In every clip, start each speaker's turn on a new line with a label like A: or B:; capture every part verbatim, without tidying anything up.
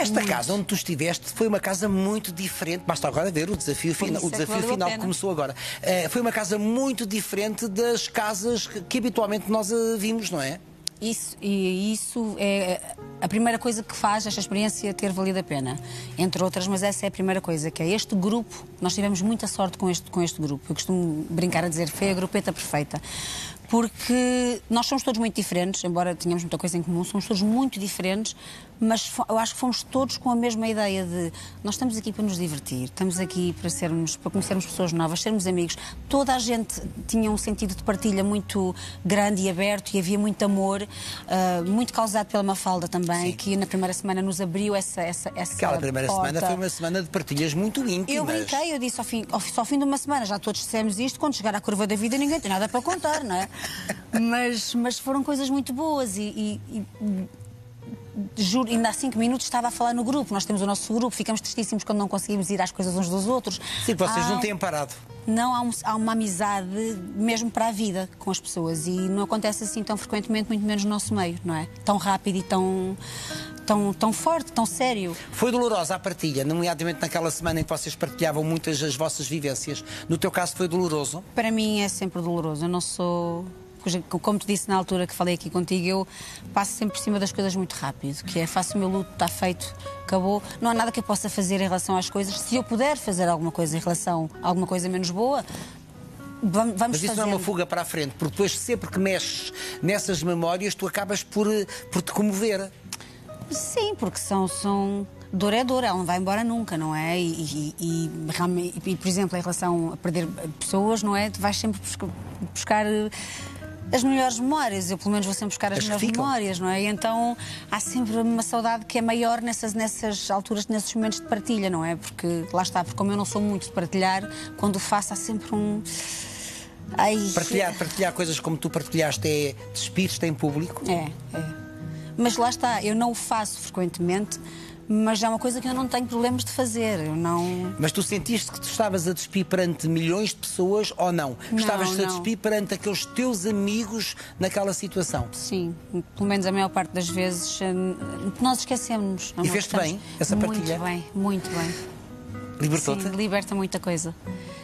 A: Esta
B: muito.
A: casa onde tu estiveste foi uma casa muito diferente. Basta agora ver o desafio, fina, o desafio
B: é que
A: final que começou agora. Uh, foi uma casa muito diferente das casas que, que habitualmente nós uh, vimos, não é?
B: Isso, e isso é a primeira coisa que faz esta experiência ter valido a pena, entre outras, mas essa é a primeira coisa, que é este grupo. Nós tivemos muita sorte com este, com este grupo. Eu costumo brincar a dizer, foi a grupeta perfeita, porque nós somos todos muito diferentes, embora tenhamos muita coisa em comum, somos todos muito diferentes, mas eu acho que fomos todos com a mesma ideia de nós estamos aqui para nos divertir, estamos aqui para sermos, para conhecermos pessoas novas, sermos amigos. Toda a gente tinha um sentido de partilha muito grande e aberto, e havia muito amor, uh, muito causado pela Mafalda também, sim, que na primeira semana nos abriu essa essa, essa
A: Aquela primeira
B: porta.
A: semana foi uma semana de partilhas muito íntimas.
B: Eu brinquei, eu disse ao fim, ao, ao fim de uma semana, já todos dissemos isto, quando chegar à curva da vida ninguém tem nada para contar, não é? Mas, mas foram coisas muito boas e, e, e juro, ainda há cinco minutos estava a falar no grupo. Nós temos o nosso grupo, ficamos tristíssimos quando não conseguimos ir às coisas uns dos outros.
A: Sim, vocês
B: há,
A: não têm parado.
B: Não, há, um, há uma amizade mesmo para a vida com as pessoas e não acontece assim tão frequentemente, muito menos no nosso meio, não é? Tão rápido e tão, tão, tão forte, tão sério. Foi
A: dolorosa a partilha, nomeadamente naquela semana em que vocês partilhavam muitas das vossas vivências. No teu caso foi doloroso?
B: Para mim é sempre doloroso. Eu não sou... Como te disse na altura que falei aqui contigo, eu passo sempre por cima das coisas muito rápido, que é faço o meu luto, está feito, acabou. Não há nada que eu possa fazer em relação às coisas. Se eu puder fazer alguma coisa em relação a alguma coisa menos boa, vamos fazer.
A: Mas isso não é uma fuga para a frente, porque depois sempre que mexes nessas memórias tu acabas por, por te comover.
B: Sim, porque são... são... Dor é dor, ela não vai embora nunca, não é? E, e, e, e, por exemplo, em relação a perder pessoas, não é? Tu vais sempre buscar, buscar as melhores memórias. Eu, pelo menos, vou sempre buscar as, as melhores memórias, não é? E então há sempre uma saudade que é maior nessas, nessas alturas, nesses momentos de partilha, não é? Porque, lá está, porque como eu não sou muito de partilhar, quando o faço há sempre um... Ai...
A: Partilhar, partilhar coisas como tu partilhaste é despires-te em público?
B: É, é. Mas lá está, eu não o faço frequentemente, mas é uma coisa que eu não tenho problemas de fazer. Eu não...
A: Mas tu sentiste que tu estavas a despir perante milhões de pessoas ou não?
B: não
A: estavas
B: não.
A: a despir perante aqueles teus amigos naquela situação?
B: Sim, pelo menos a maior parte das vezes nós esquecemos.
A: E fez-te bem essa partilha?
B: Muito bem, muito bem.
A: Libertou-te?
B: Sim, liberta muita coisa.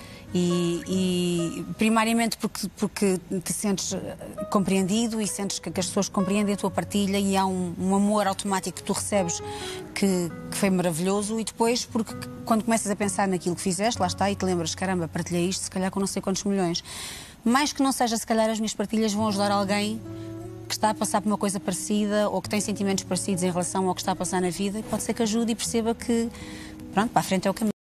B: E, e primariamente porque, porque te sentes compreendido e sentes que, que as pessoas compreendem a tua partilha e há um, um amor automático que tu recebes que, que foi maravilhoso, e depois porque quando começas a pensar naquilo que fizeste, lá está, e te lembras, caramba, partilhei isto se calhar com não sei quantos milhões. Mais que não seja, se calhar as minhas partilhas vão ajudar alguém que está a passar por uma coisa parecida ou que tem sentimentos parecidos em relação ao que está a passar na vida, e pode ser que ajude e perceba que, pronto, para a frente é o caminho.